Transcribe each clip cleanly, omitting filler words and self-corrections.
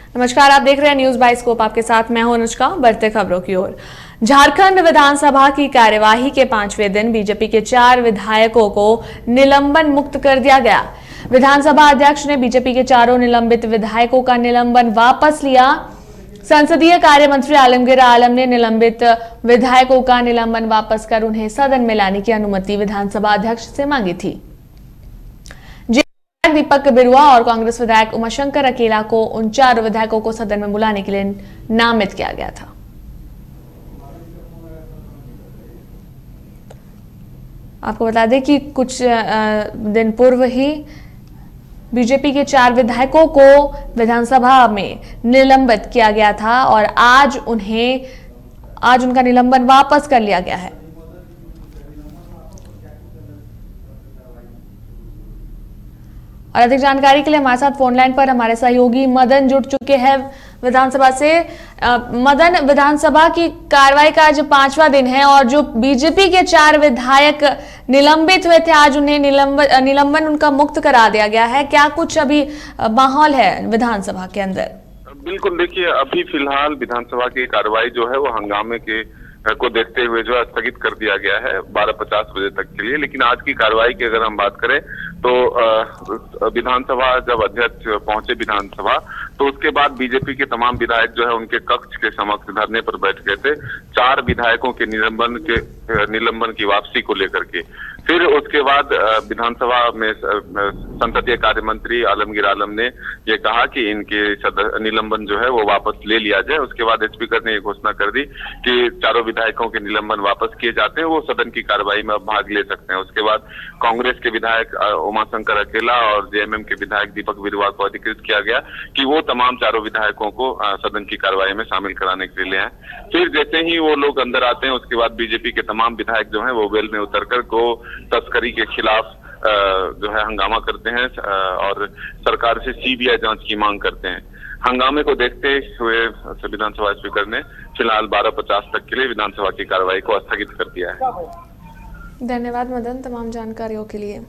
नमस्कार, आप देख रहे हैं न्यूज बाय स्कोप। आपके साथ मैं हूं अनुष्का। बढ़ते खबरों की ओर। झारखंड विधानसभा की कार्यवाही के 5वें दिन बीजेपी के 4 विधायकों को निलंबन मुक्त कर दिया गया। विधानसभा अध्यक्ष ने बीजेपी के चारों निलंबित विधायकों का निलंबन वापस लिया। संसदीय कार्य मंत्री आलमगीर आलम ने निलंबित विधायकों का निलंबन वापस कर उन्हें सदन में लाने की अनुमति विधानसभा अध्यक्ष से मांगी थी। दीपक बिरुआ और कांग्रेस विधायक उमाशंकर अकेला को उन 4 विधायकों को सदन में बुलाने के लिए नामित किया गया था। आपको बता दें कि कुछ दिन पूर्व ही बीजेपी के 4 विधायकों को विधानसभा में निलंबित किया गया था और आज उनका निलंबन वापस कर लिया गया है। और अधिक जानकारी के लिए हमारे साथ फोन लाइन पर हमारे सहयोगी मदन जुड़ चुके हैं विधानसभा से। मदन, विधानसभा की कार्रवाई का आज 5वां दिन है और जो बीजेपी के 4 विधायक निलंबित हुए थे, आज उन्हें निलंबन उनका मुक्त करा दिया गया है। क्या कुछ अभी माहौल है विधानसभा के अंदर? बिल्कुल, देखिए, अभी फिलहाल विधानसभा की कार्रवाई जो है वो हंगामे को देखते हुए जो है स्थगित कर दिया गया है 12:50 बजे तक के लिए। लेकिन आज की कार्रवाई की अगर हम बात करें तो विधानसभा जब अध्यक्ष पहुंचे विधानसभा, तो उसके बाद बीजेपी के तमाम विधायक जो है उनके कक्ष के समक्ष धरने पर बैठ गए थे 4 विधायकों के निलंबन की वापसी को लेकर के। फिर उसके बाद विधानसभा में संसदीय कार्य मंत्री आलमगीर आलम ने ये कहा कि इनके निलंबन जो है वो वापस ले लिया जाए। उसके बाद स्पीकर ने ये घोषणा कर दी कि चारों विधायकों के निलंबन वापस किए जाते हैं, वो सदन की कार्रवाई में अब भाग ले सकते हैं। उसके बाद कांग्रेस के विधायक उमाशंकर अकेला और जेएमएम के विधायक दीपक बिरुआ को अधिकृत किया गया कि वो तमाम चारों विधायकों को सदन की कार्रवाई में शामिल कराने के लिए आए। फिर जैसे ही वो लोग अंदर आते हैं, उसके बाद बीजेपी के तमाम विधायक जो हैं वो वेल में उतरकर गौ तस्करी के खिलाफ जो है हंगामा करते हैं और सरकार से सीबीआई जांच की मांग करते हैं। हंगामे को देखते हुए विधानसभा स्पीकर ने फिलहाल 12:50 तक के लिए विधानसभा की कार्रवाई को स्थगित कर दिया है। धन्यवाद मदन तमाम जानकारियों के लिए।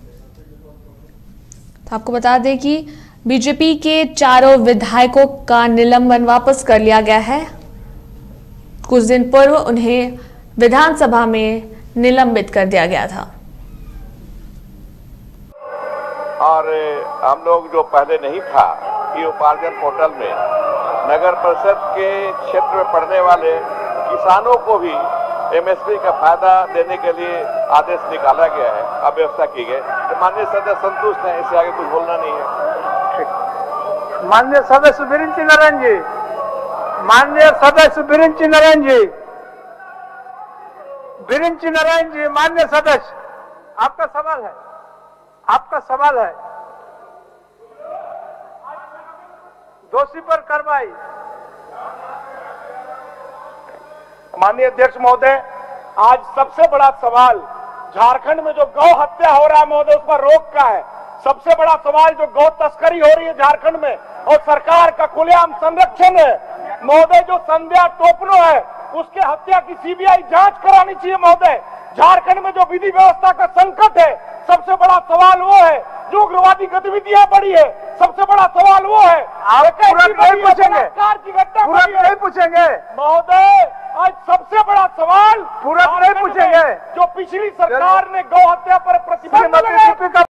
तो आपको बता दें कि बीजेपी के 4 विधायकों का निलंबन वापस कर लिया गया है। कुछ दिन पूर्व उन्हें विधानसभा में निलंबित कर दिया गया था। और हम लोग जो पहले नहीं था कि उपार्जन पोर्टल में नगर परिषद के क्षेत्र में पड़ने वाले किसानों को भी एमएसपी का फायदा देने के लिए आदेश निकाला गया है, अब व्यवस्था की गई। तो माननीय सदस्य संतुष्ट हैं, इससे आगे कुछ बोलना नहीं है। माननीय सदस्य बिरिंची नारायण जी, माननीय सदस्य बिरिंची नारायण जी, बिरिंची नारायण जी, माननीय सदस्य, आपका सवाल है, आपका सवाल है। दोषी पर कार्रवाई। माननीय अध्यक्ष महोदय, आज सबसे बड़ा सवाल झारखंड में जो गौ हत्या हो रहा है महोदय, उस पर रोक का है। सबसे बड़ा सवाल जो गौ तस्करी हो रही है झारखंड में और सरकार का खुलेआम संरक्षण है महोदय। जो संध्या टोपनो है उसके हत्या की सीबीआई जांच करानी चाहिए महोदय। झारखंड में जो विधि व्यवस्था का संकट है, सबसे बड़ा सवाल वो है। जो उग्रवादी गतिविधियां बढ़ी है, सबसे बड़ा सवाल वो है। आप पूरा नहीं पूछेंगे, पूरा नहीं पूछेंगे महोदय। आज सबसे बड़ा सवाल पूरा नहीं पूछेंगे। जो पिछली सरकार ने गौ हत्या पर प्रतिबंध लगाया